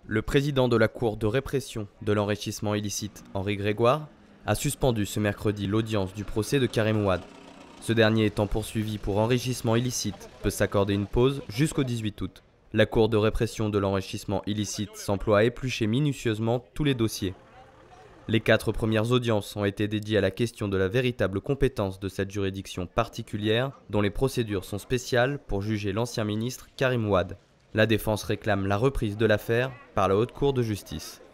Le président de la Cour de répression de l'enrichissement illicite, Henri Grégoire, a suspendu ce mercredi l'audience du procès de Karim Ouad. Ce dernier étant poursuivi pour enrichissement illicite peut s'accorder une pause jusqu'au 18 août. La Cour de répression de l'enrichissement illicite s'emploie à éplucher minutieusement tous les dossiers. Les 4 premières audiences ont été dédiées à la question de la véritable compétence de cette juridiction particulière dont les procédures sont spéciales pour juger l'ancien ministre Karim Ouad. La défense réclame la reprise de l'affaire par la Haute Cour de justice.